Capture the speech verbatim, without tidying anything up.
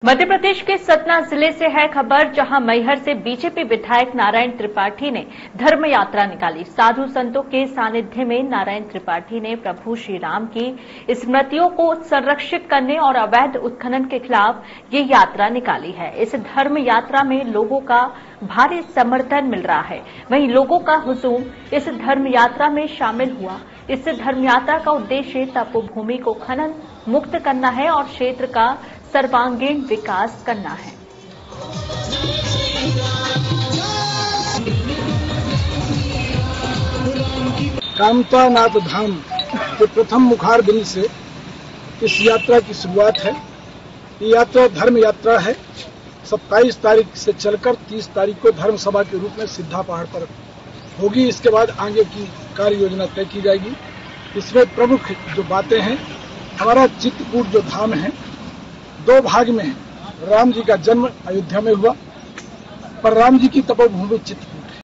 मध्य प्रदेश के सतना जिले से है खबर, जहां मैहर से बीजेपी विधायक नारायण त्रिपाठी ने धर्म यात्रा निकाली। साधु संतों के सानिध्य में नारायण त्रिपाठी ने प्रभु श्री राम की स्मृतियों को संरक्षित करने और अवैध उत्खनन के खिलाफ ये यात्रा निकाली है। इस धर्म यात्रा में लोगों का भारी समर्थन मिल रहा है। वहीं लोगों का हुजूम इस धर्म यात्रा में शामिल हुआ। इस धर्म यात्रा का उद्देश्य तपोभूमि को खनन मुक्त करना है और क्षेत्र का सर्वांगीण विकास करना है। कामता नाथ धाम के प्रथम मुखार बिंदु से इस यात्रा की शुरुआत है। ये यात्रा धर्म यात्रा है। सत्ताईस तारीख से चलकर तीस तारीख को धर्म सभा के रूप में सिद्धा पहाड़ पर होगी। इसके बाद आगे की कार्य योजना तय की जाएगी। इसमें प्रमुख जो बातें हैं, हमारा चित्रकूट जो धाम है दो भाग में है। राम जी का जन्म अयोध्या में हुआ, पर राम जी की तपोभूमि चित्रकूट